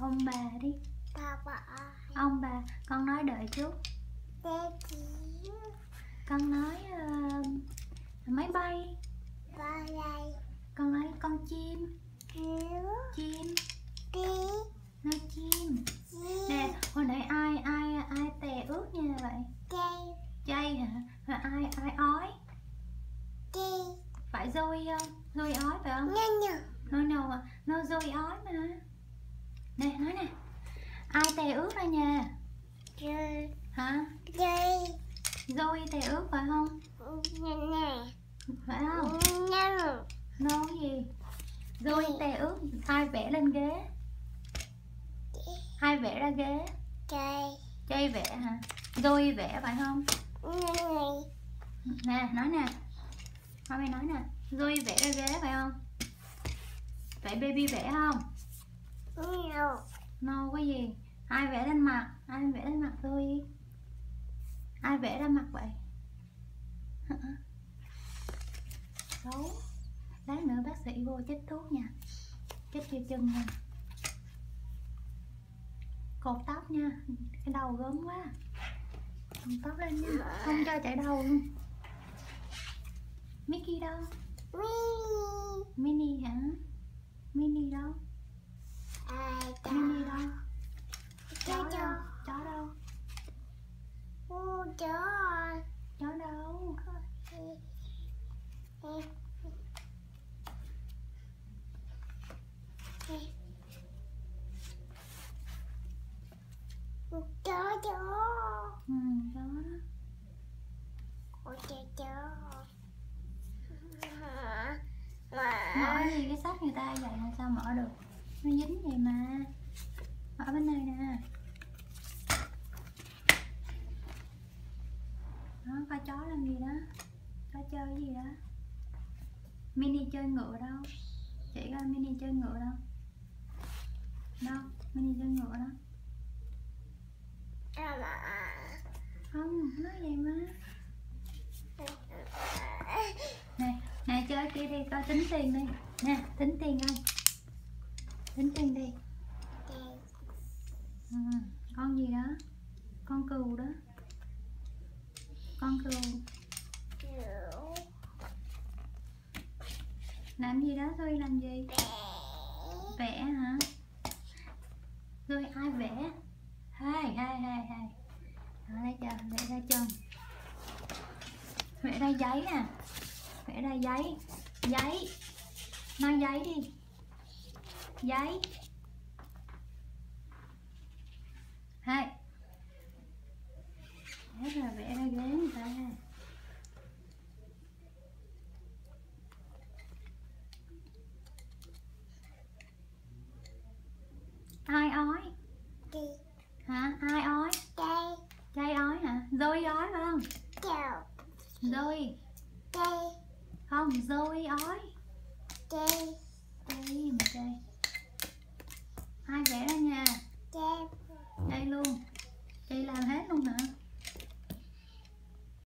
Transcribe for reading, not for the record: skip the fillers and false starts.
ông bà đi. Bà. Ông bà, con nói đợi chút. Con nói máy bay. Con nói con chim. Chim. Nói chim. Nè, hồi nãy ai tè ướt như vậy? Chay hả? Rồi ai ói? Phải Zoe không? Zoe ói phải không? No Zoe ói mà. Nè, nói nè. Ai tè ướt ra nhà? Hả? Zoe tè ướt phải không? Phải không? No gì? Zoe tè ướt. Ai vẽ lên ghế? Ai vẽ ra ghế? Chay vẽ hả? Zoe vẽ phải không? Nè, nói nè. Thôi mày nói nè. Zoe vẽ ra ghế phải không? Vậy baby vẽ không? No cái gì? Ai vẽ lên mặt? Ai vẽ lên mặt Zoe? Ai vẽ ra mặt vậy? Xấu. Lát nữa bác sĩ vô chích thuốc nha. Chích vô chân nha. Cột tóc nha. Cái đầu gớm quá. Cột tóc lên nha. Không cho chảy đầu luôn. Mickey đâu? Minnie hả? Minnie đâu? Minnie đâu? Chó đâu? Chó đâu? Chó đâu? Chó Chó đó. Mở gì cái sách người ta vậy mà sao mở được? Nó dính vậy mà. Mở bên này nè. Đó, coi chó làm gì đó. Chó chơi cái gì đó. Mini chơi ngựa đâu? Chỉ coi Mini chơi ngựa đâu? Đâu? Mini chơi ngựa đó. Không, nói vậy mà. Nè, chơi kia đi, coi tính tiền đi. Nè, tính tiền không? Tính tiền đi. Con gì đó? Con cừu đó. Con cừu. Làm gì đó Zoe, làm gì? Vẽ hả? Zoe ai vẽ? Hai. Đó, đây chờ, vẽ ra chân. Vẽ ra giấy nè. Vẽ ra giấy. Giấy. Nói giấy đi. Giấy. Hai. Thế là vẽ ra ghế người ta. Ai ói? Hả? Ai ói? Chay ói hả? Zoe ói phải không? Zoe. Không, Zoe ói. Chay mà chay.